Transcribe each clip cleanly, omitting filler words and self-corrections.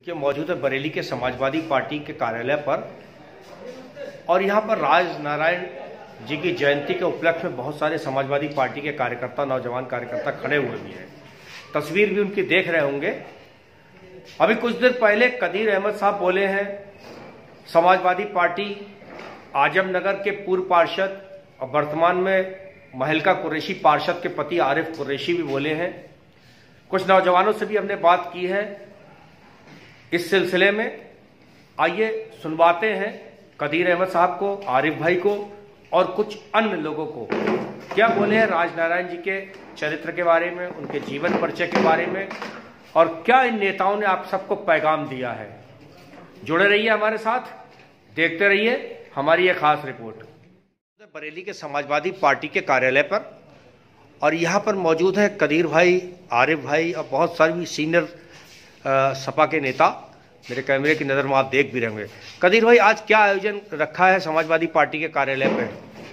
के मौजूद है बरेली के समाजवादी पार्टी के कार्यालय पर और यहाँ पर राज नारायण जी की जयंती के उपलक्ष्य में बहुत सारे समाजवादी पार्टी के कार्यकर्ता, नौजवान कार्यकर्ता खड़े हुए भी हैं। तस्वीर भी उनकी देख रहे होंगे। अभी कुछ देर पहले कदीर अहमद साहब बोले हैं, समाजवादी पार्टी आजमनगर के पूर्व पार्षद और वर्तमान में महलका कुरैशी पार्षद के पति आरिफ कुरैशी भी बोले हैं। कुछ नौजवानों से भी हमने बात की है इस सिलसिले में। आइए सुनवाते हैं कदीर अहमद साहब को, आरिफ भाई को और कुछ अन्य लोगों को क्या बोले हैं राज नारायण जी के चरित्र के बारे में, उनके जीवन परिचय के बारे में और क्या इन नेताओं ने आप सबको पैगाम दिया है। जुड़े रहिए हमारे साथ, देखते रहिए हमारी ये खास रिपोर्ट। बरेली के समाजवादी पार्टी के कार्यालय पर और यहाँ पर मौजूद है कदीर भाई, आरिफ भाई और बहुत सारे सीनियर सपा के नेता। मेरे कैमरे की नज़र में आप देख भी रहे होंगे। कदीर भाई, आज क्या आयोजन रखा है समाजवादी पार्टी के कार्यालय पे?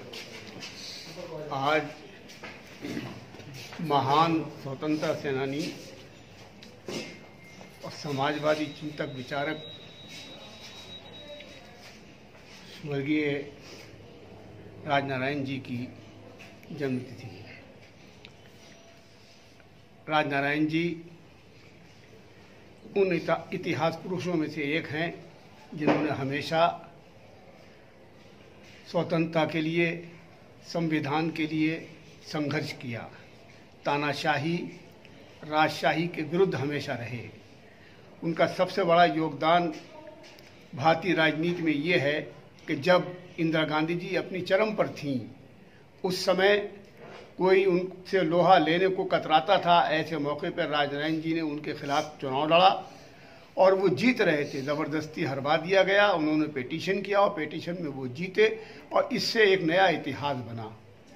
आज महान स्वतंत्रता सेनानी और समाजवादी चिंतक विचारक स्वर्गीय राजनारायण जी की जन्मतिथि है। राजनारायण जी उन इतिहास पुरुषों में से एक हैं जिन्होंने हमेशा स्वतंत्रता के लिए, संविधान के लिए संघर्ष किया। तानाशाही, राजशाही के विरुद्ध हमेशा रहे। उनका सबसे बड़ा योगदान भारतीय राजनीति में ये है कि जब इंदिरा गांधी जी अपनी चरम पर थीं, उस समय कोई उनसे लोहा लेने को कतराता था। ऐसे मौके पर राजनारायण जी ने उनके खिलाफ चुनाव लड़ा और वो जीत रहे थे। ज़बरदस्ती हरवा दिया गया, उन्होंने पिटीशन किया और पिटीशन में वो जीते और इससे एक नया इतिहास बना।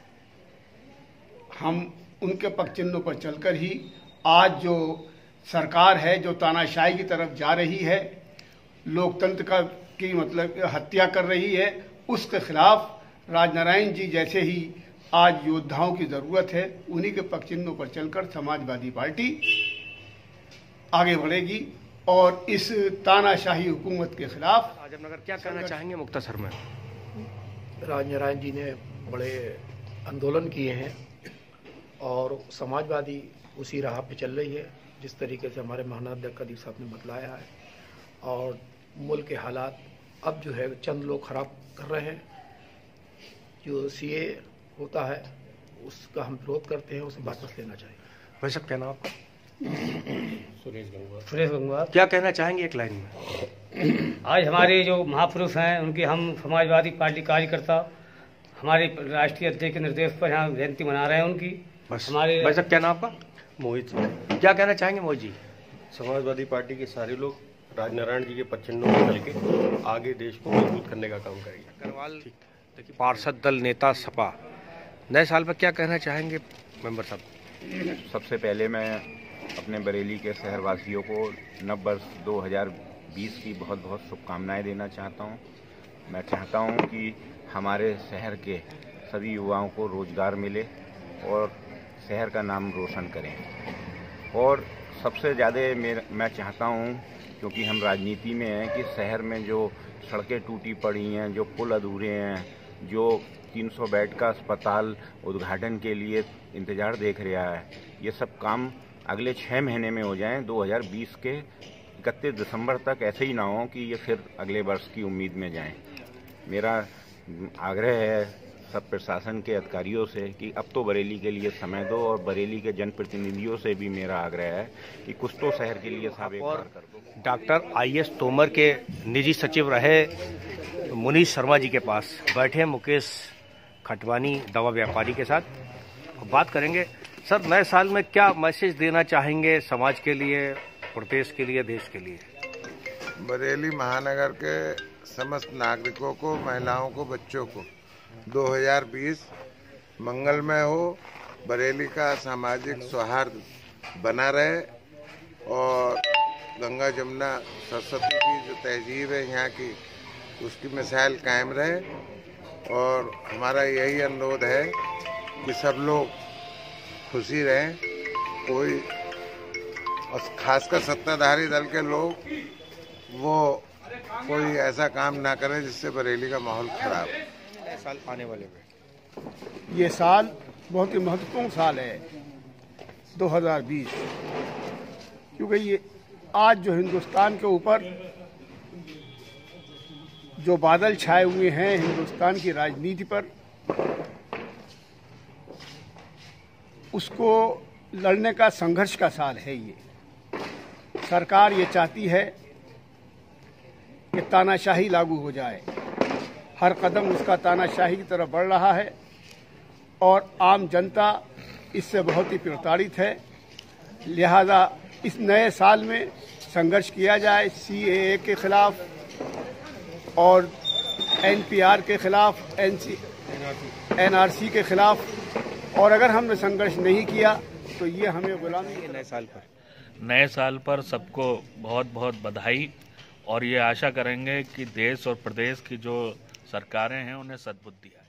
हम उनके पक्ष चिन्हों पर चलकर ही आज जो सरकार है जो तानाशाही की तरफ जा रही है, लोकतंत्र की मतलब हत्या कर रही है, उसके खिलाफ राजनारायण जी जैसे ही आज योद्धाओं की जरूरत है। उन्हीं के पक्ष चिन्हों पर चलकर समाजवादी पार्टी आगे बढ़ेगी और इस तानाशाही हुकूमत के खिलाफ। आजमनगर क्या कहना चाहेंगे मुख्तसर में? राजनारायण जी ने बड़े आंदोलन किए हैं और समाजवादी उसी राह पे चल रही है जिस तरीके से हमारे महानायक कदीर साहब ने बतलाया है। और मुल्क के हालात अब जो है चंद लोग खराब कर रहे हैं। जो सीए होता है उसका हम विरोध करते हैं, उसे वापस लेना चाहिए। भाई साहब, क्या नाम आपका? सुरेश गंगवार। क्या कहना चाहेंगे एक लाइन में? आज हमारे जो महापुरुष हैं उनकी हम समाजवादी पार्टी कार्यकर्ता हमारे राष्ट्रीय अध्यक्ष के निर्देश पर यहाँ जयंती मना रहे हैं उनकी। हमारे भाई साहब, क्या नाम आपका? मोहित। क्या कहना चाहेंगे मोहित जी? समाजवादी पार्टी के सारे लोग राजनारायण जी के पच्चीनों में चल के आगे देश को मजबूत करने का काम करेंगे। करवाल देखिए, पार्षद दल नेता सपा, नए साल पर क्या कहना चाहेंगे मेंबर साहब? सबसे पहले मैं अपने बरेली के शहरवासियों को नव वर्ष 2020 की बहुत बहुत शुभकामनाएं देना चाहता हूं। मैं चाहता हूं कि हमारे शहर के सभी युवाओं को रोजगार मिले और शहर का नाम रोशन करें। और सबसे ज़्यादा मैं चाहता हूं, क्योंकि हम राजनीति में हैं, कि शहर में जो सड़कें टूटी पड़ी हैं, जो पुल अधूरे हैं, जो 300 बेड का अस्पताल उद्घाटन के लिए इंतज़ार देख रहा है, ये सब काम अगले 6 महीने में हो जाएं। 2020 के 31 दिसंबर तक ऐसे ही ना हो कि ये फिर अगले वर्ष की उम्मीद में जाएं। मेरा आग्रह है सब प्रशासन के अधिकारियों से कि अब तो बरेली के लिए समय दो और बरेली के जनप्रतिनिधियों से भी मेरा आग्रह है कि कुछ तो शहर के लिए साबित कर दो। डॉक्टर IS तोमर के निजी सचिव रहे मुनीश शर्मा जी के पास बैठे हैं मुकेश खटवानी, दवा व्यापारी के साथ बात करेंगे। सर, नए साल में क्या मैसेज देना चाहेंगे समाज के लिए, प्रदेश के लिए, देश के लिए? बरेली महानगर के समस्त नागरिकों को, महिलाओं को, बच्चों को 2020 मंगलमय हो। बरेली का सामाजिक सौहार्द बना रहे और गंगा जमुना सरस्वती की जो तहजीब है यहाँ की, उसकी मिसाल कायम रहे। और हमारा यही अनुरोध है कि सब लोग खुशी रहें। कोई और खासकर सत्ताधारी दल के लोग वो कोई ऐसा काम ना करे जिससे बरेली का माहौल खराब हो। नए साल आने वाले में ये साल बहुत ही महत्वपूर्ण साल है 2020, क्योंकि ये आज जो हिंदुस्तान के ऊपर जो बादल छाए हुए हैं हिंदुस्तान की राजनीति पर, उसको लड़ने का संघर्ष का साल है। ये सरकार ये चाहती है कि तानाशाही लागू हो जाए, हर कदम उसका तानाशाही की तरफ बढ़ रहा है और आम जनता इससे बहुत ही प्रताड़ित है। लिहाजा इस नए साल में संघर्ष किया जाए CAA के खिलाफ और NPR के खिलाफ, NRC के खिलाफ, और अगर हमने संघर्ष नहीं किया तो ये हमें गुलामी। नए साल पर सबको बहुत बहुत बधाई, और ये आशा करेंगे कि देश और प्रदेश की जो सरकारें हैं उन्हें सद्बुद्धि आए।